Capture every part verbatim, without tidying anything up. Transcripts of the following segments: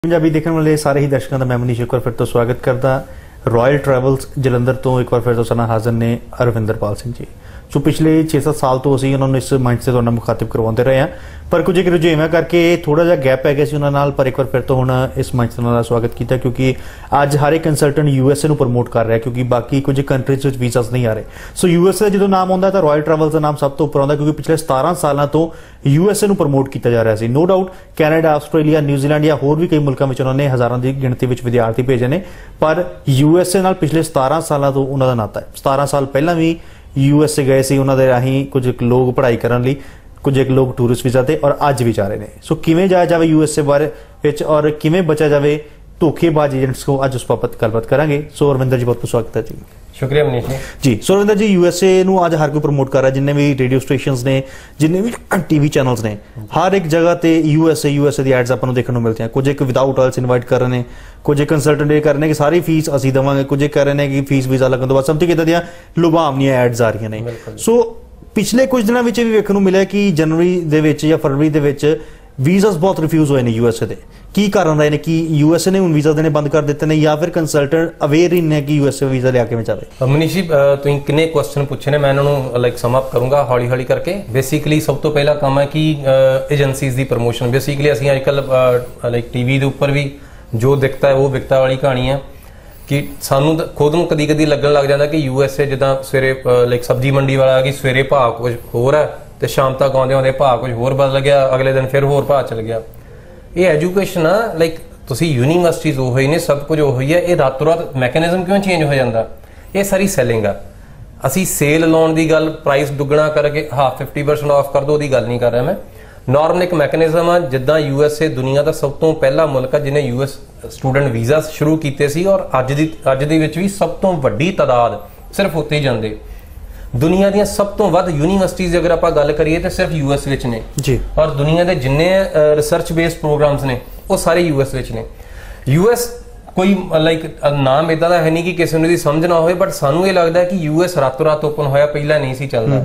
पंजाबी देखने वाले सारे ही दर्शकों का मैं मनीष एक बार फिर तो स्वागत करता। रॉयल ट्रैवल्स जलंधर तो एक बार फिर तो साना हाजिर ने अरविंदरपाल सिंह जी। सो पिछले छे सत्त साल तो असीं उन्होंने इस मंच से तुहानूं मुखातिब करवाते रहे हैं, पर कुछ एक रुझेवां करके थोड़ा जिहा गैप पै गया सी उन्हां नाल, पर एक बार फिर तो हुण इस मंच से उन्हां दा स्वागत किया क्योंकि अज हर एक कंसलटेंट यूएसए नूं प्रमोट कर रहा है क्योंकि बाकी कुछ कंट्रीज विच वीज़ास नहीं आ रहे। सो यूएसए जो नाम आउंदा तो रॉयल ट्रैवल्स का नाम सब तो उपर आउंदा क्योंकि पिछले सतारह सालों तो यूएसए नूं प्रमोट किया जा रहा है। No doubt Canada, Australia, New Zealand या होर भी कई मुल्कों में उन्होंने हज़ारों की गिणती में विद्यार्थी भेजे ने, पर यूएसए नाल पिछले सतारह सालों तो उन्होंने नाता है। सतारह साल पहला भी यूएसए गए सी, उन्होंने राही कुछ लोग पढ़ाई करने लई, कुछ एक लोग टूरिस्ट वीज़ा ते और अज भी जा रहे हैं। सो किवें जाया जाए यूएसए बारे विच और किवें बचा जाए धोखेबाज एजेंट्स को, अज उस बाबत गलबात करांगे। सो अरविंदर जी बहुत बहुत स्वागत है जी। शुक्रिया मनीष जी। जी सो अरविंदर जी, यूएसए नूं अज हर कोई प्रमोट कर रहा है, जिन्ने भी रेडियो स्टेशंस ने, जिन्ने भी टीवी चैनल्स ने, हर एक जगह ते यूएसए यूएसए दी एड्स आपां नूं देखण नूं मिलदियां। कुछ एक विदाउट आइल्स इनवाइट कर रहे हैं, कुछ एक कंसलटेंट ये कर रहे हैं कि सारी फीस असीं देवांगे, कुछ एक कर रहे हैं कि फीस वीज़ा लगन तो बाद समथिंग इदां दियां लुभावनीआं एड्स आ रही ने। सो पिछले कुछ दिनों में भी वेखण नूं मिलिआ कि जनवरी दे विच या फरवरी दे विच वीज़ास बहुत रिफ्यूज होए ने यूएसए दे। की कारण रहे ने कि यूएसए ने हुण वीज़ा देने बंद कर दिते ने या फिर कंसलटेंट अवेयर ही ने कि यूएसए वीज़ा लिया किवें जावे? मनीष जी तुसीं किन्ने क्वेश्चन पूछे ने, मैं इन्होंने लाइक सम अप करूंगा हौली हौली करके। बेसिकली सब तो पहला काम है कि एजेंसीज की प्रमोशन। बेसिकली असीं अजकल लाइक टीवी के उपर भी जो दिखता है वो बिकता वाली कहानी है कि सानू खुद नूं कदी कदी लगन लग जाता कि यूएसए जिद्दां सवेरे लाइक सब्जी मंडी वाला कि सवेरे भाव कुछ होर है तो शाम तक आउंदे आउंदे भाव कुछ होर बदल गया, अगले दिन फिर होर भाव चल गया। ये एजुकेशन आ लाइक तुसीं यूनीवर्सिटीज़ ओही ने, सब कुछ ओही है, ये रातों रात मैकेनिज्म क्यों चेंज हो जाता? ये सारी सैलिंग आ। असीं सेल लाउण दी गल, प्राइस दुगना करके हाफ फिफ्टी परसेंट ऑफ कर दो दी गल नहीं कर रहा मैं। नॉर्मल एक मैकेनिज्म आ, जिद्दां यूएसए दुनिया का सब तो पहला मुल्क है जिन्हें यूएस स्टूडेंट वीज़ा शुरू किए सी और अज दी अज दे विच भी सब तो वड्डी तादाद सिर्फ उत्ते ही जांदे। दुनिया दी सब तो वध यूनीवर्सिटीज़ अगर आप गल करिए तो सिर्फ यूएस विच ने जी, और दुनिया के जिन्ने रिसर्च बेस्ड प्रोग्राम्स ने वो सारे यूएस विच ने। यूएस कोई लाइक नाम इदा है नहीं कि किसी ने समझ ना हो, बट सानू ये लगता है कि यूएस रातों रात ओपन होया, पहला नहीं सी चलता।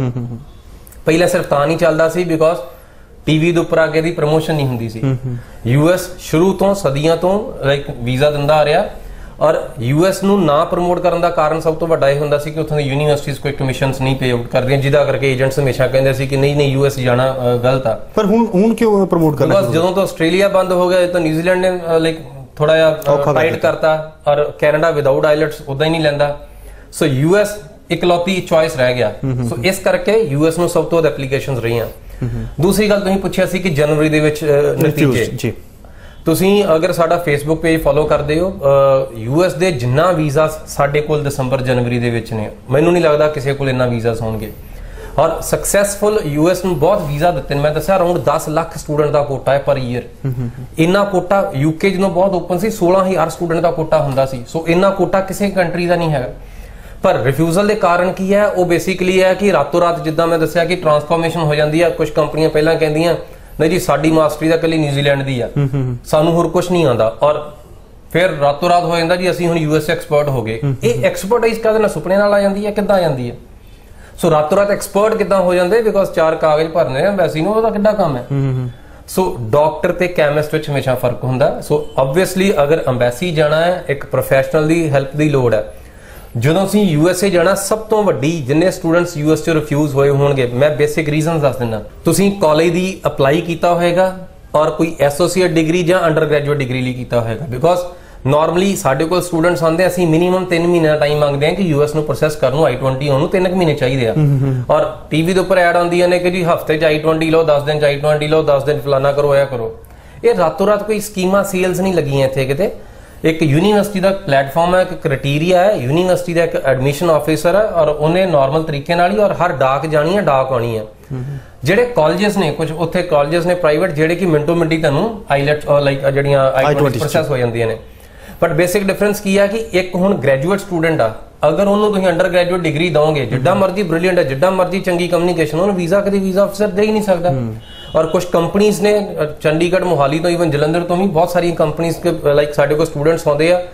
पहला सिर्फ तां नहीं चलता सी बिकॉज टीवी के उपर आके दी प्रमोशन नहीं हुंदी सी। यूएस शुरू तो सदियां तो लाइक वीज़ा दिंदा आ रहा, और यूएस नूं ना प्रमोट करने का कारण सब तो वड्डा यह हुंदा सी कि उत्थों दी यूनीवर्सिटीज़ कोई कमीशनस नहीं पे आउट करदियां, जिहदा करके एजेंट्स हमेशा कहंदे सी कि नहीं नहीं यूएस जाना गलत आ। पर हुण हुण क्यों प्रमोट करना? बिकॉज जदों तो आस्ट्रेलिया बंद हो गया तो न्यूजीलैंड ने लाइक थोड़ा जिहा टाइट करता, और कैनेडा विदाउट आइलेट्स उदा ही नहीं लैंदा। सो यूएस इकलौती चॉइस रह गया। सो इस करके यूएस नूं सब तो वध एप्लीकेशनस रहीआं। दूसरी गल तुसीं पुछिआ सी कि जनवरी दे विच नतीजे, तुसीं अगर साडा फेसबुक पेज फॉलो करदे हो, यूएस दे जिन्ना वीज़ा साडे कोल दसंबर जनवरी दे विच ने, मैनूं नहीं लगदा किसी कोल इन्ना वीज़ास होणगे। और सक्सैसफुल यूएस नूं बहुत वीज़ा दित्ते ने। मैं दस्सिआ अराउंड दस लाख स्टूडेंट का कोटा है पर ईयर। इन्ना कोटा यूके जदों बहुत ओपन सी सोलह हज़ार स्टूडेंट का कोटा हुंदा सी। सो इन्ना कोटा किसी कंट्री का नहीं है। पर रिफ्यूजल के कारण की है, वो बेसिकली है कि रातों रात जिद्दां मैं दस्सिआ कि ट्रांसफॉर्मेशन हो जाती है। कुछ कंपनियां पहला कहंदियां नहीं जी साडी मास्टरी दा कली न्यूजीलैंड दी आ, सानू होर कुछ नहीं आंदा, और फिर रातों रात हो जाता जी असीं हुण यूएस एक्सपर्ट हो गए। ये एक्सपर्टाइज कहदे ना सुपने नाल आ जांदी है, किद्दां आ जांदी है? सो रातों रात एक्सपर्ट किद्दां हो जांदे? बिकॉज चार कागज भरने एम्बेसी नूं, ओहदा किड्डा काम है। सो डॉक्टर ते कैमिस्ट विच हमेशा फर्क हुंदा। सो ओबवियसली अगर एम्बेसी जाना है, एक प्रोफैशनल दी हेल्प दी लोड़ है। ਜਦੋਂ ਅਸੀਂ यूएसए जाना, सब तो वड्डी जिन्ने स्टूडेंट्स यूएस चों रिफ्यूज होए होणगे, मैं बेसिक रीजन दस दिना। तुसीं कॉलेज दी अप्लाई कीता होएगा और कोई एसोसीएट डिग्री ਜਾਂ अंडर ग्रेजुएट डिग्री ਲਈ ਕੀਤਾ ਹੋਏਗਾ। बिकॉज नॉर्मली ਸਾਡੇ ਕੋਲ स्टूडेंट्स आंदे, ਅਸੀਂ मिनिमम तीन महीने का टाइम ਮੰਗਦੇ ਹਾਂ कि यूएस ਨੂੰ ਪ੍ਰੋਸੈਸ ਕਰਨ ਨੂੰ आई ट्वेंटी ਆਉਣ ਨੂੰ तीन ਮਹੀਨੇ ਚਾਹੀਦੇ ਆ। ਔਰ ਟੀਵੀ ਦੇ ਉੱਪਰ ਐਡ ਆਉਂਦੀਆਂ ਨੇ ਕਿ ਜੀ ਹਫਤੇ ਚ आई ट्वेंटी ਲਓ, दस ਦਿਨ ਚ आई ट्वेंटी ਲਓ, दस ਦਿਨ ਫਲਾਣਾ ਕਰੋ, ਇਹ ਕਰੋ। ਇਹ ਰਾਤੋਂ ਰਾਤ ਕੋਈ ਸਕੀਮਾਂ ਸੇਲਸ नहीं ਲੱਗੀਆਂ ਇੱਥੇ ਕਿਤੇ। एक यूनीवर्सिटी का प्लेटफॉर्म है, एक क्राइटेरिया है, यूनीवर्सिटी का एक एडमिशन ऑफिसर है, और उन्हें नॉर्मल तरीके नाल ही और हर डाक जानी है, डाक आनी है। ਜਿਹੜੇ ਕਾਲजेस ने कुछ उत्थे ਕਾਲजेस ने प्राइवेट ਜਿਹੜੇ कि मिनटों मिनटी ਤੁਹਾਨੂੰ आईलेट्स और लाइक ਜਿਹੜੀਆਂ आई ट्वेंटी प्रोसेस हो ਜਾਂਦੀਆਂ ਨੇ। बट बेसिक डिफरेंस की है कि एक हुण ग्रेजुएट स्टूडेंट आ, अगर उन्होंने तुसीं अंडर ग्रेजुएट डिग्री दोगे, जिड्डा मर्जी ब्रिलियंट है, जिड्डा मर्जी चंगी कम्युनिकेशन, उन्होंने वीज़ा कभी वीज़ा अफसर दे ही नहीं सकता। और कुछ कंपनीज ने चंडीगढ़ मोहाली तो ईवन जलंधर तो भी बहुत सारी कंपनीज के लाइक साडे को स्टूडेंट्स आउंदे आ,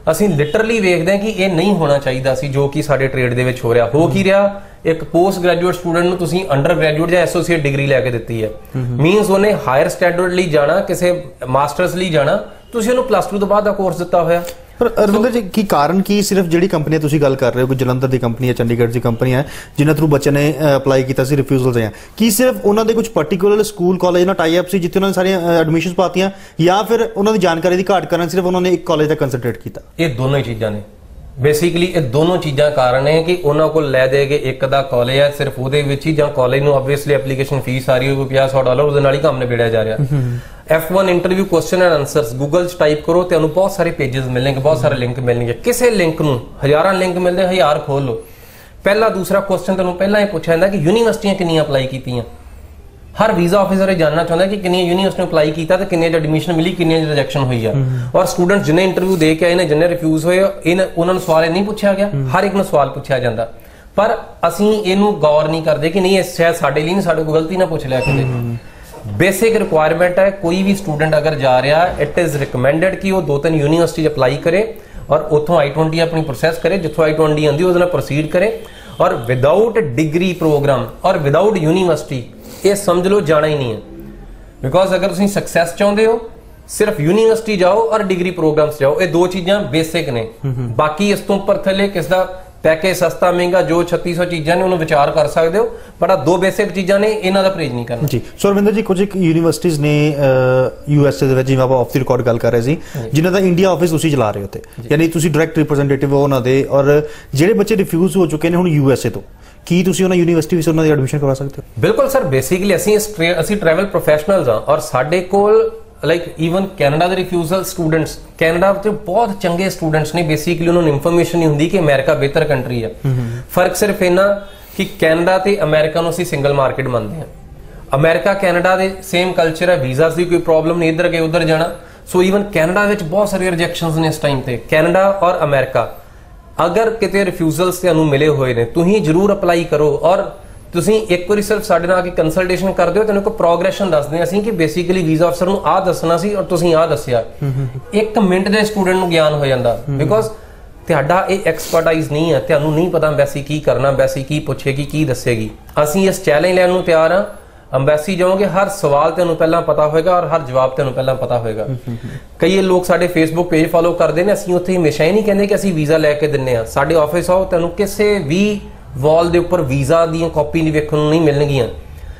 ਅਸੀਂ ਲਿਟਰਲੀ ਵੇਖਦੇ ਹਾਂ ਕਿ ਇਹ ਨਹੀਂ ਹੋਣਾ ਚਾਹੀਦਾ ਸੀ ਜੋ ਕਿ ਸਾਡੇ ਟ੍ਰੇਡ ਦੇ ਵਿੱਚ ਹੋ ਰਿਹਾ। ਹੋ ਕੀ ਰਿਹਾ, ਇੱਕ ਪੋਸਟ ਗ੍ਰੈਜੂਏਟ ਸਟੂਡੈਂਟ ਨੂੰ ਤੁਸੀਂ ਅੰਡਰ ਗ੍ਰੈਜੂਏਟ ਜਾਂ ਐਸੋਸੀਏਟ ਡਿਗਰੀ ਲੈ ਕੇ ਦਿੱਤੀ ਹੈ, ਮੀਨਸ ਉਹਨੇ ਹਾਇਰ ਸਟੈਂਡਰਡ ਲਈ ਜਾਣਾ, ਕਿਸੇ ਮਾਸਟਰਸ ਲਈ ਜਾਣਾ, ਤੁਸੀਂ ਉਹਨੂੰ ਪਲੱਸ ਟੂ ਤੋਂ ਬਾਅਦ ਦਾ ਕੋਰਸ ਦਿੱਤਾ ਹੋਇਆ। ਪਰ ਅਰਵਿੰਦਰ ਜੀ ਕੀ ਕਾਰਨ ਕੀ ਸਿਰਫ ਜਿਹੜੀ ਕੰਪਨੀਆਂ ਤੁਸੀਂ ਗੱਲ ਕਰ ਰਹੇ ਹੋ, ਕੋਈ ਜਲੰਧਰ ਦੀ ਕੰਪਨੀ ਹੈ, ਚੰਡੀਗੜ੍ਹ ਦੀ ਕੰਪਨੀ ਹੈ ਜਿਨ੍ਹਾਂ ਥਰੂ ਬੱਚੇ ਨੇ ਅਪਲਾਈ ਕੀਤਾ ਸੀ, ਰਿਫਿਊਜ਼ਲਸ ਆਈਆਂ, ਕੀ ਸਿਰਫ ਉਹਨਾਂ ਦੇ ਕੁਝ ਪਾਰਟੀਕੂਲਰ ਸਕੂਲ ਕਾਲਜ ਨਾਲ ਟਾਈ ਅਪ ਸੀ ਜਿੱਥੇ ਉਹਨਾਂ ਨੇ ਸਾਰੀਆਂ ਐਡਮਿਸ਼ਨਸ ਪਾਤੀਆਂ, ਜਾਂ ਫਿਰ ਉਹਨਾਂ ਦੀ ਜਾਣਕਾਰੀ ਦੀ ਘਾਟ ਕਾਰਨ ਸਿਰਫ ਉਹਨਾਂ ਨੇ ਇੱਕ ਕਾਲਜ ਦਾ ਕੰਸੈਂਟਰੇਟ ਕੀਤਾ? ਇਹ ਦੋਨੋਂ ਹੀ ਚੀਜ਼ਾਂ ਨੇ ਬੇਸਿਕਲੀ, ਇਹ ਦੋਨੋਂ ਚੀਜ਼ਾਂ ਕਾਰਨ ਹੈ ਕਿ ਉਹਨਾਂ ਕੋਲ ਲੈ ਦੇ ਕੇ ਇੱਕ ਦਾ ਕਾਲਜ ਹੈ ਸਿਰਫ ਉਹਦੇ ਵਿੱਚ ਹੀ, ਜਾਂ ਕਾਲਜ ਨੂੰ ਆਬਵੀਅਸਲੀ ਐਪਲੀਕੇਸ਼ਨ ਫੀਸ ਆ ਰਹੀ ਹੋਵੇ ਪੰਜਾਹ ਸੌ ਡਾਲਰ, ਉਹਦੇ ਨਾਲ ਹੀ ਕੰਮ ਨਿਬੇੜਿਆ ਜਾ ਰਿਹਾ। F one interview question and answers Google 'ਚ ਟਾਈਪ ਕਰੋ, ਤੁਹਾਨੂੰ ਬਹੁਤ ਸਾਰੇ ਪੇजेस ਮਿਲਣਗੇ, ਬਹੁਤ ਸਾਰੇ ਲਿੰਕ ਮਿਲਣਗੇ। ਕਿਸੇ ਲਿੰਕ ਨੂੰ ਹਜ਼ਾਰਾਂ ਲਿੰਕ ਮਿਲਦੇ, ਹਜ਼ਾਰ ਖੋਲ ਲਓ। ਪਹਿਲਾ ਦੂਸਰਾ ਕੁਐਸਚਨ ਤੁਹਾਨੂੰ ਪਹਿਲਾਂ ਇਹ ਪੁੱਛਿਆ ਜਾਂਦਾ ਕਿ ਯੂਨੀਵਰਸਿਟੀਆਂ ਕਿੰਨੀਆਂ ਅਪਲਾਈ ਕੀਤੀਆਂ। ਹਰ ਵੀਜ਼ਾ ਆਫਿਸਰ ਇਹ ਜਾਣਨਾ ਚਾਹੁੰਦਾ ਕਿ ਕਿੰਨੀਆਂ ਯੂਨੀਵਰਸਿਟੀ ਨੂੰ ਅਪਲਾਈ ਕੀਤਾ ਤੇ ਕਿੰਨੀਆਂ 'ਚ ਐਡਮਿਸ਼ਨ ਮਿਲੀ, ਕਿੰਨੀਆਂ 'ਚ ਰਿਜੈਕਸ਼ਨ ਹੋਈ ਆ। ਔਰ ਸਟੂਡੈਂਟ ਜਿੰਨੇ ਇੰਟਰਵਿਊ ਦੇ ਕੇ ਆਏ ਨੇ, ਜਿੰਨੇ ਰਿਫਿਊਜ਼ ਹੋਏ, ਉਹਨਾਂ ਨੂੰ ਸਵਾਲ ਨਹੀਂ ਪੁੱਛਿਆ ਗਿਆ, ਹਰ ਇੱਕ ਨੂੰ ਸਵਾਲ ਪੁੱਛਿਆ ਜਾਂਦਾ। ਪਰ ਅਸੀਂ ਇਹਨੂੰ ਗੌਰ ਨਹੀਂ ਕਰਦੇ ਕਿ ਨਹੀਂ, ਇਹ ਸ਼ਾਇਦ ਸਾਡੇ ਲਈ ਨਹੀਂ, ਸਾਡੇ ਕੋਲ ਗਲਤੀ ਨਾ ਪੁੱਛ ਲਿਆ ਕਿਤੇ। ਬੇਸਿਕ ਰਿਕੁਆਇਰਮੈਂਟ ਹੈ, ਕੋਈ ਵੀ ਸਟੂਡੈਂਟ ਅਗਰ ਜਾ ਰਿਹਾ, ਇਟ ਇਜ਼ ਰਿਕਮੈਂਡਡ ਕਿ ਉਹ ਦੋ ਤਿੰਨ ਯੂਨੀਵਰਸਿਟੀ 'ਚ ਅਪਲਾਈ ਕਰੇ ਔਰ ਉੱਥੋਂ ਆਈ ਟਵੈਂਟੀ ਆਪਣੀ ਪ੍ਰੋਸੈਸ ਕਰੇ, ਜਿੱਥੋਂ ਆਈ ਟਵੈਂਟੀ ਆਉਂਦੀ ਉਹਦੇ ਨਾਲ ਪ੍ਰੋਸੀਡ ਕਰੇ। ਔਰ ਵਿਦਾਊਟ ਡਿਗਰੀ ਪ੍ਰੋਗਰਾਮ ਔਰ ਵਿਦਾਊਟ ਯੂਨੀਵਰਸਿਟੀ ਇਹ ਸਮਝ ਲਓ ਜਾਣਾ ਹੀ ਨਹੀਂ ਹੈ। ਬਿਕੋਜ਼ ਅਗਰ ਤੁਸੀਂ ਸਕਸੈਸ ਚਾਹੁੰਦੇ ਹੋ, ਸਿਰਫ ਯੂਨੀਵਰਸਿਟੀ ਜਾਓ ਔਰ ਡਿਗਰੀ ਪ੍ਰੋਗਰਾਮਸ ਜਾਓ, ਇਹ ਦੋ ਚੀਜ਼ਾਂ ਬੇਸਿਕ ਨੇ। ਬਾਕੀ ਇਸ ਤੋਂ ਉੱਪਰ ਥੱਲੇ ਕਿਸ ਦਾ ਪੈਕੇਜ ਸਸਤਾ ਮਹਿੰਗਾ ਜੋ ਛੱਤੀ ਸੌ ਚੀਜ਼ਾਂ ਨੇ ਉਹਨੂੰ ਵਿਚਾਰ ਕਰ ਸਕਦੇ ਹੋ, ਪਰ ਆ ਦੋ ਬੇਸਿਕ ਚੀਜ਼ਾਂ ਨੇ, ਇਹਨਾਂ ਦਾ ਪਰਹੇਜ਼ ਨਹੀਂ ਕਰਨਾ ਜੀ। ਸੋ ਰਵਿੰਦਰ ਜੀ, ਕੁਝ ਯੂਨੀਵਰਸਿਟੀਜ਼ ਨੇ ਯੂਐਸਏ ਦੇ ਵਿੱਚ, ਜਿਵੇਂ ਆਪਾਂ ਆਫ ਦੀ ਰਿਕਾਰਡ ਗੱਲ ਕਰ ਰਹੇ ਸੀ, ਜਿਨ੍ਹਾਂ ਦਾ ਇੰਡੀਆ ਆਫਿਸ ਤੁਸੀਂ ਚਲਾ ਰਹੇ ਹੋ ਉੱਥੇ, ਯਾਨੀ ਤੁਸੀਂ ਡਾਇਰੈਕਟ ਰਿਪਰੈਜ਼ੈਂਟੇਟਿਵ ਹੋ ਉਹਨਾਂ ਦੇ, ਔਰ ਜਿਹੜੇ ਬੱਚੇ ਰਿਫਿਊਜ਼ ਹੋ ਚੁੱਕੇ ਨੇ ਹੁਣ ਯੂਐਸਏ ਤੋਂ, ਕੀ ਤੁਸੀਂ ਉਹਨਾਂ ਯੂਨੀਵਰਸਿਟੀ ਵਿੱਚ ਉਹਨਾਂ ਦੀ ਐਡਮਿਸ਼ਨ ਕਰਵਾ ਸਕਦੇ ਹੋ? ਬਿਲਕੁਲ ਸਰ, ਬੇਸਿਕਲੀ ਅਸੀਂ ਅਸੀਂ ਟਰੈਵਲ ਪ੍ਰੋਫੈਸ਼ਨਲਸ ਹਾਂ ਔਰ ਸਾਡੇ ਕੋਲ ਲਾਈਕ ਈਵਨ ਕੈਨੇਡਾ ਦੇ ਰਿਫਿਊਜ਼ਲ ਸਟੂਡੈਂਟਸ, ਕੈਨੇਡਾ ਵਿੱਚ ਬਹੁਤ ਚੰਗੇ ਸਟੂਡੈਂਟਸ ਨੇ, ਬੇਸਿਕਲੀ ਉਹਨਾਂ ਨੂੰ ਇਨਫੋਰਮੇਸ਼ਨ ਨਹੀਂ ਹੁੰਦੀ ਕਿ ਅਮਰੀਕਾ ਬਿਹਤਰ ਕੰਟਰੀ ਹੈ। ਫਰਕ ਸਿਰਫ ਇਹਨਾਂ ਕਿ ਕੈਨੇਡਾ ਤੇ ਅਮਰੀਕਾ ਨੂੰ ਅਸੀਂ ਸਿੰਗਲ ਮਾਰਕੀਟ ਮੰਨਦੇ ਹਾਂ। ਅਮਰੀਕਾ ਕੈਨੇਡਾ ਦੇ ਸੇਮ ਕਲਚਰ ਹੈ, ਵੀਜ਼ਾਸ ਦੀ ਕੋਈ ਪ੍ਰੋਬਲਮ ਨਹੀਂ, ਇੱਧਰ ਗਏ ਉੱਧਰ ਜਾਣਾ। ਸੋ ਈਵਨ ਕੈਨੇਡਾ ਵਿੱਚ ਬਹੁਤ ਸਾਰੇ ਰਿਜੈਕਸ਼ਨਸ ਨੇ ਇਸ ਟਾਈਮ ਤੇ। ਕੈਨੇਡਾ ਔਰ ਅਮਰੀਕਾ ਅਗਰ ਕਿਤੇ ਰਿਫਿਊਜ਼ਲਸ ਤੁਹਾਨੂੰ ਮਿਲੇ ਹੋਏ ਨੇ, ਤੁਸੀਂ ਜ਼ਰੂਰ ਅਪਲਾਈ ਕਰੋ। ਔਰ ਤੁਸੀਂ ਇੱਕ ਵਾਰੀ ਸਿਰਫ ਸਾਡੇ ਨਾਲ ਆ ਕੇ ਕੰਸਲਟੇਸ਼ਨ ਕਰਦੇ ਹੋ, ਤੁਹਾਨੂੰ ਇੱਕ ਪ੍ਰੋਗਰੈਸ਼ਨ ਦੱਸਦੇ ਅਸੀਂ ਕਿ ਬੇਸਿਕਲੀ ਵੀਜ਼ਾ ਅਫਸਰ ਨੂੰ ਆਹ ਦੱਸਣਾ ਸੀ ਔਰ ਤੁਸੀਂ ਆਹ ਦੱਸਿਆ। ਇੱਕ ਮਿੰਟ ਦੇ ਸਟੂਡੈਂਟ ਨੂੰ ਗਿਆਨ ਹੋ ਜਾਂਦਾ, ਬਿਕੋਜ਼ ਤੁਹਾਡਾ ਇਹ ਐਕਸਪਰਟਾਈਜ਼ ਨਹੀਂ ਹੈ, ਤੁਹਾਨੂੰ ਨਹੀਂ ਪਤਾ ਅੰਬੈਸੀ ਕੀ ਕਰਨਾ, ਅੰਬੈਸੀ ਕੀ ਪੁੱਛੇਗੀ, ਕੀ ਦੱਸੇਗੀ। ਅਸੀਂ ਇਸ ਚੈਲੰਜ ਲੈਣ ਨੂੰ ਤਿਆਰ ਹਾਂ। ਅੰਬੈਸੀ ਜਾਓਗੇ, ਹਰ ਸਵਾਲ ਤੁਹਾਨੂੰ ਪਹਿਲਾਂ ਪਤਾ ਹੋਏਗਾ ਔਰ ਹਰ ਜਵਾਬ ਤੁਹਾਨੂੰ ਪਹਿਲਾਂ ਪਤਾ ਹੋਏਗਾ। ਕਈ ਲੋਕ ਸਾਡੇ ਫੇਸਬੁੱਕ ਪੇਜ ਫੋਲੋ ਕਰਦੇ ਨੇ, ਅਸੀਂ ਉੱਥੇ ਹਮੇਸ਼ਾ ਹੀ ਨਹੀਂ ਕਹਿੰਦੇ ਕਿ ਅਸੀਂ ਵੀਜ਼ਾ ਲੈ ਕੇ ਦਿੰਨੇ ਆ। ਸਾਡੇ ਆਫਿਸ ਆਓ, ਤੁਹਾਨੂੰ ਕਿਸੇ ਵੀ ਵਾਲ ਦੇ ਉੱਪਰ ਵੀਜ਼ਾ ਦੀਆਂ ਕਾਪੀ ਨਹੀਂ ਵੇਖਣ ਨੂੰ ਨਹੀਂ ਮਿਲਣਗੀਆਂ।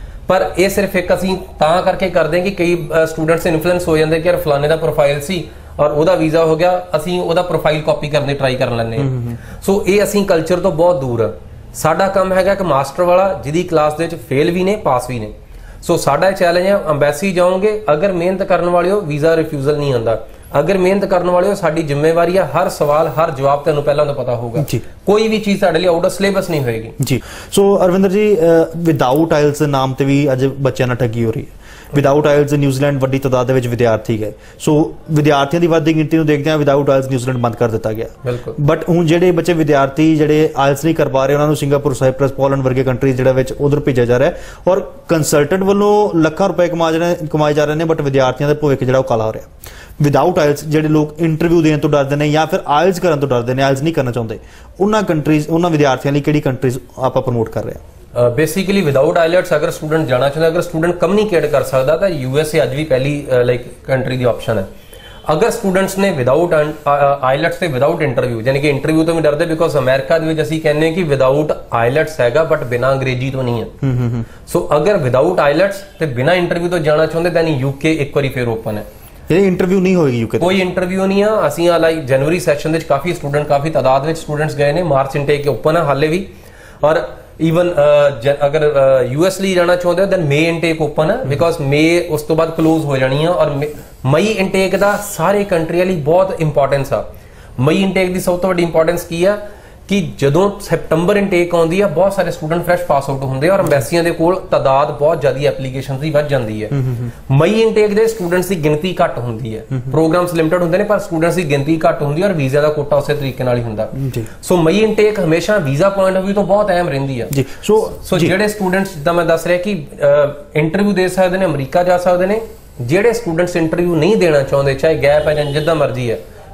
ਪਰ ਇਹ ਸਿਰਫ ਇੱਕ ਅਸੀਂ ਤਾਂ ਕਰਕੇ ਕਰਦੇ ਕਿ ਕਈ ਸਟੂਡੈਂਟਸ ਇਨਫਲੂਐਂਸ ਹੋ ਜਾਂਦੇ ਕਿ ਯਾਰ ਫਲਾਣੇ ਦਾ ਪ੍ਰੋਫਾਈਲ ਸੀ ਔਰ ਉਹਦਾ ਵੀਜ਼ਾ ਹੋ ਗਿਆ, ਅਸੀਂ ਉਹਦਾ ਪ੍ਰੋਫਾਈਲ ਕਾਪੀ ਕਰਨ ਦੀ ਟਰਾਈ ਕਰ ਲੈਂਦੇ ਹਾਂ। ਸੋ ਇਹ ਅਸੀਂ ਕਲਚਰ ਤੋਂ ਬਹੁਤ ਦੂਰ ਆ। ਸਾਡਾ ਕੰਮ ਹੈਗਾ ਕਿ ਮਾਸਟਰ ਵਾਲਾ ਜਿਹਦੀ ਕਲਾਸ ਦੇ ਵਿੱਚ ਫੇਲ ਵੀ ਨੇ, ਪਾਸ ਵੀ ਨੇ। ਸੋ ਸਾਡਾ ਚੈਲੰਜ ਹੈ, ਅੰਬੈਸੀ ਜਾਓਗੇ, ਅਗਰ ਮਿਹਨਤ ਕਰਨ ਵਾਲੇ ਹੋ ਵੀਜ਼ਾ ਰਿਫਿਊਜ਼ਲ ਨਹੀਂ ਆਉਂਦਾ। ਅਗਰ ਮਿਹਨਤ ਕਰਨ ਵਾਲੇ ਹੋ, ਸਾਡੀ ਜ਼ਿੰਮੇਵਾਰੀ ਹੈ, ਹਰ ਸਵਾਲ ਹਰ ਜਵਾਬ ਤੁਹਾਨੂੰ ਪਹਿਲਾਂ ਤੋਂ ਪਤਾ ਹੋਊਗਾ। ਕੋਈ ਵੀ ਚੀਜ਼ ਸਾਡੇ ਲਈ ਆਊਟ ਆਫ ਸਿਲੇਬਸ ਨਹੀਂ ਹੋਏਗੀ ਜੀ। ਸੋ ਅਰਵਿੰਦਰ ਜੀ, ਵਿਦਾਊਟ ਆਇਲਸ ਦੇ ਨਾਮ ਤੇ ਵੀ ਅੱਜ ਬੱਚਿਆਂ ਨਾਲ ਠੱਗੀ ਹੋ ਰਹੀ ਹੈ। ਵਿਦਾਊਟ ਆਇਲਸ ਨਿਊਜ਼ੀਲੈਂਡ ਵੱਡੀ ਤਾਦਾਦ ਦੇ ਵਿੱਚ ਵਿਦਿਆਰਥੀ ਗਏ। ਸੋ ਵਿਦਿਆਰਥੀਆਂ ਦੀ ਵੱਧਦੀ ਗਿਣਤੀ ਨੂੰ ਦੇਖਦੇ ਹਾਂ ਵਿਦਾਊਟ ਆਇਲਸ ਨਿਊਜ਼ੀਲੈਂਡ ਬੰਦ ਕਰ ਦਿੱਤਾ ਗਿਆ। ਬਿਲਕੁਲ। ਬਟ ਹੁਣ ਜਿਹੜੇ ਬੱਚੇ ਵਿਦਿਆਰਥੀ ਜਿਹੜੇ ਆਇਲਸ ਨਹੀਂ ਕਰ ਪਾ ਰਹੇ, ਉਹਨਾਂ ਨੂੰ ਸਿੰਗਾਪੁਰ, ਸਾਈਪ੍ਰਸ, ਪੋਲੈਂਡ ਵਰਗੇ ਕੰਟਰੀਜ਼ ਜਿਹੜਾ ਵਿੱਚ ਉਧਰ ਭੇਜਿਆ ਜਾ ਰਿਹਾ ਹੈ ਔਰ ਕੰਸਲਟੈਂਟ ਵੱਲੋਂ ਲੱਖਾਂ ਰੁਪਏ ਕਮਾ ਜਿਹੜੇ ਕਮਾਏ ਜਾ ਰਹੇ ਨੇ, ਬਟ ਵਿਦਿਆਰਥੀਆਂ ਦਾ ਭਵਿੱਖ ਜਿਹੜਾ ਉਹ ਕਾਲਾ ਹੋ ਰਿਹਾ। ਵਿਦਾਊਟ ਆਇਲਸ ਜਿਹੜੇ ਲੋਕ ਇੰਟਰਵਿਊ ਦੇਣ ਤੋਂ ਡਰਦੇ ਨੇ ਜਾਂ ਫਿਰ ਆਇਲਸ ਕਰਨ ਤੋਂ ਡਰਦੇ ਨੇ, ਆਇਲਸ ਨਹੀਂ ਕਰਨਾ ਚਾਹੁੰਦੇ, ਉਹਨਾਂ ਕੰਟਰੀਜ਼, ਉਹਨਾਂ ਵਿਦਿਆਰਥੀਆਂ ਲਈ ਕਿਹੜੀ ਕੰਟਰੀਜ਼ ਆਪਾਂ ਪ੍ਰਮੋਟ ਕਰ ਰਹੇ ਹਾਂ? ਬੇਸਿਕਲੀ ਵਿਦਾਊਟ ਆਈਲੈਟਸ ਅਗਰ ਸਟੂਡੈਂਟ ਜਾਣਾ ਚਾਹੁੰਦਾ, ਅਗਰ ਸਟੂਡੈਂਟ ਕਮਿਊਨੀਕੇਟ ਕਰ ਸਕਦਾ ਤਾਂ ਯੂਐਸਏ ਅੱਜ ਵੀ ਪਹਿਲੀ ਲਾਈਕ ਕੰਟਰੀ ਦੀ ਆਪਸ਼ਨ ਹੈ। ਅਗਰ ਸਟੂਡੈਂਟਸ ਨੇ ਵਿਦਾਊਟ ਆਈਲੈਟਸ ਤੇ ਵਿਦਾਊਟ ਇੰਟਰਵਿਊ, ਯਾਨੀ ਕਿ ਇੰਟਰਵਿਊ ਤੋਂ ਵੀ ਡਰਦੇ, ਬਿਕੋਜ਼ ਅਮਰੀਕਾ ਦੇ ਵਿੱਚ ਅਸੀਂ ਕਹਿੰਦੇ ਕਿ ਵਿਦਾਊਟ ਆਈਲੈਟਸ ਹੈਗਾ ਬਟ ਬਿਨਾਂ ਅੰਗਰੇਜ਼ੀ ਤੋਂ ਨਹੀਂ ਹੈ। ਸੋ ਅਗਰ ਵਿਦਾਊਟ ਆਈਲੈਟਸ ਤੇ ਬਿਨਾਂ ਇੰਟਰਵਿਊ ਤੋਂ ਜਾਣਾ ਚਾਹੁੰਦੇ ਤਾਂ ਯੂਕੇ ਇੱਕ ਵਾਰੀ ਫੇਰ ਓਪਨ ਹੈ। ਇਹ ਇੰਟਰਵਿਊ ਨਹੀਂ ਹੋਏਗੀ ਯੂਕੇ, ਕੋਈ ਇੰਟਰਵਿਊ ਨਹੀਂ ਆ। ਅਸੀਂ ਆ ਲਾਈਕ ਜਨਵਰੀ ਸੈਸ਼ਨ ਦੇ ਵਿੱਚ ਕਾਫੀ ਸਟੂਡੈਂਟ, ਕਾਫੀ ਤਾਦਾਦ ਵਿੱਚ ਸਟੂਡੈਂਟਸ ਗਏ ਨੇ। ਮਾਰਚ ਇਨਟੇਕ ਓਪਨ ਹੈ ਹਾਲੇ ਵੀ। ਔਰ ਈਵਨ ਅਗਰ ਯੂਐਸ ਲਈ ਜਾਣਾ ਚਾਹੁੰਦੇ ਹੋ ਦੈਨ ਮੇ ਇਨਟੇਕ ਓਪਨ ਹੈ, ਬਿਕੋਜ਼ ਮੇ ਉਸ ਤੋਂ ਬਾਅਦ ਕਲੋਜ਼ ਹੋ ਜਾਣੀ ਆ। ਔਰ ਮਈ ਇਨਟੇਕ ਦਾ ਸਾਰੇ ਕੰਟਰੀਆਂ ਲਈ ਬਹੁਤ ਇੰਪੋਰਟੈਂਸ ਆ। ਮਈ ਇਨਟੇਕ ਦੀ ਸਭ ਤੋਂ ਵੱਡੀ ਇੰਪੋਰਟੈਂਸ ਕੀ ਆ ਕਿ ਜਦੋਂ ਸੈਪਟੰਬਰ ਇਨਟੇਕ ਆਉਂਦੀ ਆ, ਬਹੁਤ ਸਾਰੇ ਸਟੂਡੈਂਟ ਫਰੈਸ਼ ਪਾਸ ਆਊਟ ਹੁੰਦੇ ਆ ਔਰ ਐਮਬੈਸੀਆਂ ਦੇ ਕੋਲ ਤਾਦਾਦ ਬਹੁਤ ਜ਼ਿਆਦਾ ਐਪਲੀਕੇਸ਼ਨਸ ਦੀ ਵੱਧ ਜਾਂਦੀ ਹੈ। ਮਈ ਇਨਟੇਕ ਦੇ ਸਟੂਡੈਂਟਸ ਦੀ ਗਿਣਤੀ ਘੱਟ ਹੁੰਦੀ ਹੈ, ਪ੍ਰੋਗਰਾਮਸ ਲਿਮਟਿਡ ਹੁੰਦੇ ਨੇ ਪਰ ਸਟੂਡੈਂਟਸ ਦੀ ਗਿਣਤੀ ਘੱਟ ਹੁੰਦੀ ਹੈ ਔਰ ਵੀਜ਼ਾ ਦਾ ਕੋਟਾ ਉਸੇ ਤਰੀਕੇ ਨਾਲ ਹੀ ਹੁੰਦਾ। ਸੋ ਮਈ ਇਨਟੇਕ ਹਮੇਸ਼ਾ ਵੀਜ਼ਾ ਪੁਆਇੰਟ ਆਫ ਵਿਊ ਤੋਂ ਬਹੁਤ ਅਹਿਮ ਰਹਿੰਦੀ ਹੈ। ਸੋ ਸੋ ਜਿਹੜੇ ਸਟੂਡੈਂਟਸ ਜਿੱਦਾਂ ਮੈਂ ਦੱਸ ਰਿਹਾ ਕਿ ਇੰਟਰਵਿਊ ਦੇ ਸਕਦੇ ਨੇ, ਅਮਰੀਕਾ ਜਾ ਸਕਦੇ ਨੇ। ਜਿਹੜੇ ਸਟੂਡੈਂਟਸ ਇੰਟਰਵਿਊ ਨਹੀਂ ਦੇਣਾ ਚਾਹੁੰਦੇ, ਚਾਹੇ ਗੈਪ ਹੈ ਜਾਂ ਜਿੱਦਾਂ ਮਰਜ਼ੀ ਹੈ,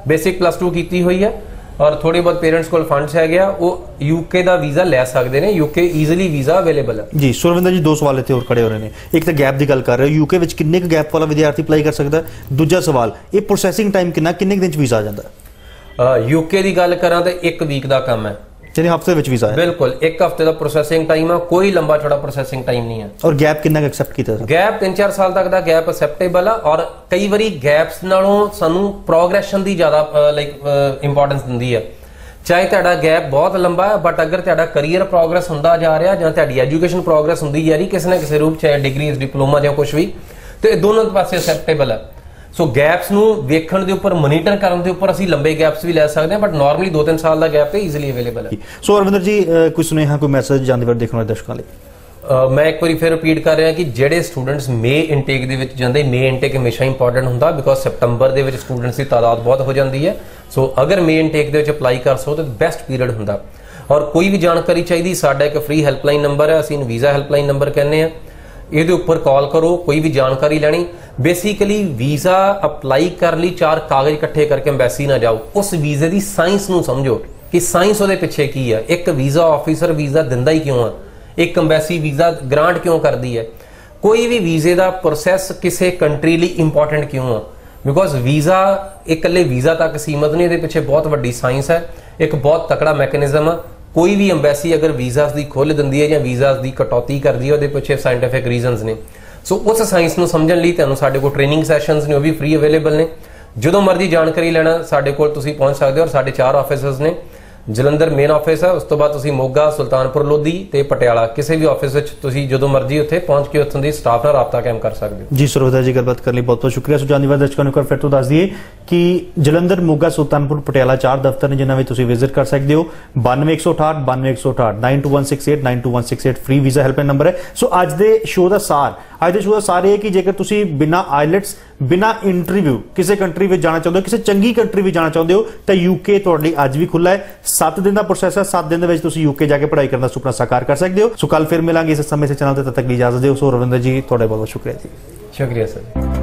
ਬੇਸਿਕ ਪਲੱਸ ਟੂ ਕੀਤੀ ਹੋਈ ਹੈ ਔਰ ਥੋੜੇ ਬਹੁਤ ਪੇਰੈਂਟਸ ਕੋਲ ਫੰਡਸ ਹੈ ਗਿਆ, ਉਹ ਯੂਕੇ ਦਾ ਵੀਜ਼ਾ ਲੈ ਸਕਦੇ ਨੇ। ਯੂਕੇ ਈਜ਼ੀਲੀ ਵੀਜ਼ਾ ਅਵੇਲੇਬਲ ਹੈ ਜੀ। ਸੁਰਵਿੰਦਰ ਜੀ ਦੋ ਸਵਾਲ ਇੱਥੇ ਹੋਰ ਖੜੇ ਹੋ ਰਹੇ ਨੇ। ਇੱਕ ਤਾਂ ਗੈਪ ਦੀ ਗੱਲ ਕਰ ਰਹੇ ਹੋ, ਯੂਕੇ ਵਿੱਚ ਕਿੰਨੇ ਕੁ ਗੈਪ ਵਾਲਾ ਵਿਦਿਆਰਥੀ ਅਪਲਾਈ ਕਰ ਸਕਦਾ? ਦੂਜਾ ਸਵਾਲ, ਇਹ ਪ੍ਰੋਸੈਸਿੰਗ ਟਾਈਮ ਕਿੰਨਾ, ਕਿੰਨੇ ਦਿਨ ਚ ਵੀਜ਼ਾ ਆ ਜਾਂਦਾ? ਯੂਕੇ ਦੀ ਗੱਲ ਕਰਾਂ ਤਾਂ ਇੱਕ ਵੀਕ ਦਾ ਕੰਮ ਹੈ, यानी हफ्ते ਵਿੱਚ ਵੀਜ਼ਾ ਹੈ। ਬਿਲਕੁਲ ਇੱਕ ਹਫਤੇ ਦਾ ਪ੍ਰੋਸੈਸਿੰਗ ਟਾਈਮ ਆ, ਕੋਈ ਲੰਬਾ ਛੋਟਾ ਪ੍ਰੋਸੈਸਿੰਗ ਟਾਈਮ ਨਹੀਂ ਹੈ। ਔਰ ਗੈਪ ਕਿੰਨਾ ਕੁ ਐਕਸੈਪਟ ਕੀਤਾ ਹੈ? ਗੈਪ ਤਿੰਨ ਚਾਰ ਸਾਲ ਤੱਕ ਦਾ ਗੈਪ ਅਸੈਪਟੇਬਲ ਆ ਔਰ ਕਈ ਵਾਰੀ ਗੈਪਸ ਨਾਲੋਂ ਸਾਨੂੰ ਪ੍ਰੋਗਰੈਸ਼ਨ ਦੀ ਜ਼ਿਆਦਾ ਲਾਈਕ ਇੰਪੋਰਟੈਂਸ ਦਿੰਦੀ ਹੈ। ਚਾਹੇ ਤੁਹਾਡਾ ਗੈਪ ਬਹੁਤ ਲੰਬਾ ਹੈ ਬਟ ਅਗਰ ਤੁਹਾਡਾ ਕਰੀਅਰ ਪ੍ਰੋਗਰੈਸ ਹੁੰਦਾ ਜਾ ਰਿਹਾ ਜਾਂ ਤੁਹਾਡੀ ਐਜੂਕੇਸ਼ਨ ਪ੍ਰੋਗਰੈਸ ਹੁੰਦੀ ਜਾ ਰਹੀ ਕਿਸੇ ਨਾ ਕਿਸੇ ਰੂਪ, ਚਾਹੇ ਡਿਗਰੀਜ਼ ਡਿਪਲੋਮਾ ਜਾਂ ਕੁਝ ਵੀ, ਤੇ ਦੋਨੋਂ ਪਾਸੇ ਅਸੈਪਟੇਬਲ ਹੈ। ਸੋ ਗੈਪਸ ਨੂੰ ਵੇਖਣ ਦੇ ਉੱਪਰ, ਮੋਨੀਟਰ ਕਰਨ ਦੇ ਉੱਪਰ ਅਸੀਂ ਲੰਬੇ ਗੈਪਸ ਵੀ ਲੈ ਸਕਦੇ ਹਾਂ ਬਟ ਨਾਰਮਲੀ ਦੋ ਤਿੰਨ ਸਾਲ ਦਾ ਗੈਪ ਤੇ ਈਜ਼ੀਲੀ ਅਵੇਲੇਬਲ ਹੈ। ਸੋ ਅਰਵਿੰਦਰ ਜੀ ਕੋਈ ਸੁਨੇਹਾ, ਕੋਈ ਮੈਸੇਜ ਜਾਂਦੇ ਵਾਰ ਦੇਖਣ ਵਾਲੇ ਦਰਸ਼ਕਾਂ ਲਈ? ਮੈਂ ਇੱਕ ਵਾਰੀ ਫਿਰ ਰਿਪੀਟ ਕਰ ਰਿਹਾ ਕਿ ਜਿਹੜੇ ਸਟੂਡੈਂਟਸ ਮੇ ਇਨਟੇਕ ਦੇ ਵਿੱਚ ਜਾਂਦੇ, ਮੇ ਇਨਟੇਕ ਹਮੇਸ਼ਾ ਇੰਪੋਰਟੈਂਟ ਹੁੰਦਾ ਬਿਕੋਜ਼ ਸੈਪਟੰਬਰ ਦੇ ਵਿੱਚ ਸਟੂਡੈਂਟਸ ਦੀ ਤਾਦਾਦ ਬਹੁਤ ਹੋ ਜਾਂਦੀ ਹੈ। ਸੋ ਅਗਰ ਮੇ ਇਨਟੇਕ ਦੇ ਵਿੱਚ ਅਪਲਾਈ ਕਰ ਸੋ ਤਾਂ ਬੈਸਟ ਪੀਰੀਅਡ ਹੁੰਦਾ। ਔਰ ਕੋਈ ਵੀ ਜਾਣਕਾਰੀ ਚਾਹੀਦੀ, ਸਾਡਾ ਇੱਕ ਫ੍ਰੀ ਹੈਲਪਲਾਈਨ ਨੰਬਰ ਹੈ, ਅਸੀਂ ਇਹਨੂੰ ਵੀਜ਼ਾ ਹੈਲਪਲਾਈਨ ਨੰਬਰ ਕਹਿੰਦੇ ਆ, ਇਹਦੇ ਉੱਪਰ ਕਾਲ ਕਰੋ। ਕੋਈ ਵੀ ਜਾਣਕਾਰੀ ਲੈਣੀ, ਬੇਸਿਕਲੀ ਵੀਜ਼ਾ ਅਪਲਾਈ ਕਰਨ ਲਈ ਚਾਰ ਕਾਗਜ਼ ਇਕੱਠੇ ਕਰਕੇ ਐਮਬੈਸੀ ਨਾ ਜਾਓ, ਉਸ ਵੀਜ਼ੇ ਦੀ ਸਾਇੰਸ ਨੂੰ ਸਮਝੋ ਕਿ ਸਾਇੰਸ ਉਹਦੇ ਪਿੱਛੇ ਕੀ ਹੈ। ਇੱਕ ਵੀਜ਼ਾ ਆਫੀਸਰ ਵੀਜ਼ਾ ਦਿੰਦਾ ਹੀ ਕਿਉਂ ਆ, ਇੱਕ ਐਮਬੈਸੀ ਵੀਜ਼ਾ ਗ੍ਰਾਂਟ ਕਿਉਂ ਕਰਦੀ ਹੈ, ਕੋਈ ਵੀ ਵੀਜ਼ੇ ਦਾ ਪ੍ਰੋਸੈਸ ਕਿਸੇ ਕੰਟਰੀ ਲਈ ਇੰਪੋਰਟੈਂਟ ਕਿਉਂ ਆ, ਬਿਕੋਜ਼ ਵੀਜ਼ਾ ਇਕੱਲੇ ਵੀਜ਼ਾ ਤੱਕ ਸੀਮਤ ਨਹੀਂ, ਇਹਦੇ ਪਿੱਛੇ ਬਹੁਤ ਵੱਡੀ ਸਾਇੰਸ ਹੈ, ਇੱਕ ਬਹੁਤ ਤਕੜਾ ਮੈਕੈਨਿਜ਼ਮ ਆ। ਕੋਈ ਵੀ ਐਮਬੈਸੀ ਅਗਰ ਵੀਜ਼ਾਸ ਦੀ ਖੁੱਲ੍ਹ ਦਿੰਦੀ ਹੈ ਜਾਂ ਵੀਜ਼ਾਸ ਦੀ ਕਟੌਤੀ ਕਰਦੀ ਹੈ, ਉਹਦੇ ਪਿੱਛੇ ਸਾਇੰਟੀਫਿਕ ਰੀਜ਼ਨਸ ਨੇ। ਸੋ ਉਸ ਸਾਇੰਸ ਨੂੰ ਸਮਝਣ ਲਈ ਤੁਹਾਨੂੰ ਸਾਡੇ ਕੋਲ ਟ੍ਰੇਨਿੰਗ ਸੈਸ਼ਨਸ ਨੇ, ਉਹ ਵੀ ਫ੍ਰੀ ਅਵੇਲੇਬਲ ਨੇ। ਜਦੋਂ ਮਰਜ਼ੀ ਜਾਣਕਾਰੀ ਲੈਣਾ ਸਾਡੇ ਕੋਲ ਤੁਸੀਂ ਪਹੁੰਚ ਸਕਦੇ ਹੋ। ਔਰ ਸਾਡੇ ਚਾਰ ਆਫਿਸਸ ਨੇ, ਜਲੰਧਰ ਮੇਨ ਆਫਿਸ ਹੈ, ਉਸ ਤੋਂ ਬਾਅਦ ਤੁਸੀਂ ਮੋਗਾ, ਸੁਲਤਾਨਪੁਰ ਲੋਧੀ ਤੇ ਪਟਿਆਲਾ, ਕਿਸੇ ਵੀ ਆਫਿਸ ਵਿੱਚ ਤੁਸੀਂ ਜਦੋਂ ਮਰਜ਼ੀ ਉੱਥੇ ਪਹੁੰਚ ਕੇ ਉੱਥੋਂ ਦੀ ਸਟਾਫ ਨਾਲ ਰਾਬਤਾ ਕਾਇਮ ਕਰ ਸਕਦੇ ਹੋ। ਜੀ ਸੁਰਵਿੰਦਰ ਜੀ, ਗੱਲਬਾਤ ਕਰਨ ਲਈ ਬਹੁਤ ਬਹੁਤ ਸ਼ੁਕਰੀਆ। ਸੋ ਜਾਣੀਵਾਦ ਦਰਸ਼ਕਾਂ ਨੂੰ ਇੱਕ ਵਾਰ ਫਿਰ ਤੋਂ ਦੱਸ ਦਈਏ ਕਿ ਜਲੰਧਰ, ਮੋਗਾ, ਸੁਲਤਾਨਪੁਰ, ਪਟਿਆਲਾ ਚਾਰ ਦਫ਼ਤਰ ਨੇ ਜਿਨ੍ਹਾਂ ਵਿੱਚ ਤੁਸੀਂ ਵਿਜ਼ਿਟ ਕਰ ਸਕਦੇ ਹੋ। ਬਾਨਵੇਂ ਇੱਕ ਸੌ ਅਠਾਹਠ ਬਾਨਵੇਂ ਇੱਕ ਸੌ ਅਠਾਹਠ nine two one six eight nine two one six eight free visa helpline number ਹੈ। ਸੋ ਅੱਜ ਦੇ ਸ਼ੋਅ ਦਾ ਸਾਰ ਅੱਜ ਦੇ ਸ਼ੋਅ ਦਾ ਸਾਰ ਇਹ ਹੈ ਕਿ ਜੇਕਰ ਤੁਸੀਂ ਬਿਨਾਂ ਆਈਲੈਟਸ, ਬਿਨਾਂ ਇੰਟਰਵਿਊ ਕਿਸੇ ਕੰਟਰੀ ਵਿੱਚ ਜਾਣਾ ਚਾਹੁੰਦੇ ਹੋ, ਕਿਸੇ ਚੰਗੀ ਕੰਟਰੀ ਵਿੱਚ ਜਾਣਾ ਚਾਹੁੰਦੇ ਹੋ ਤਾਂ ਯੂਕੇ ਤੁਹਾਡੇ ਲਈ ਅੱਜ ਵੀ ਖੁੱਲ੍ਹਾ ਹੈ। ਸੱਤ ਦਿਨ ਦਾ ਪ੍ਰੋਸੈਸ ਹੈ, ਸੱਤ ਦਿਨ ਦੇ ਵਿੱਚ ਤੁਸੀਂ ਯੂਕੇ ਜਾ ਕੇ ਪੜ੍ਹਾਈ ਕਰਨ ਦਾ ਸੁਪਨਾ ਸਾਕਾਰ ਕਰ ਸਕਦੇ ਹੋ। ਸੋ ਕੱਲ ਫਿਰ ਮਿਲਾਂਗੇ ਇਸ ਸਮੇਂ ਸੇ ਚੈਨਲ ਤੇ, ਤਦ ਤੱਕ ਦੀ ਇਜਾਜ਼ਤ ਦਿਓ। ਸੋ ਰਵਿੰਦਰ ਜੀ ਤੁਹਾਡਾ ਬਹੁਤ ਬਹੁਤ ਸ਼ੁਕਰੀਆ ਜੀ। ਸ਼ੁਕਰੀਆ ਸਰ।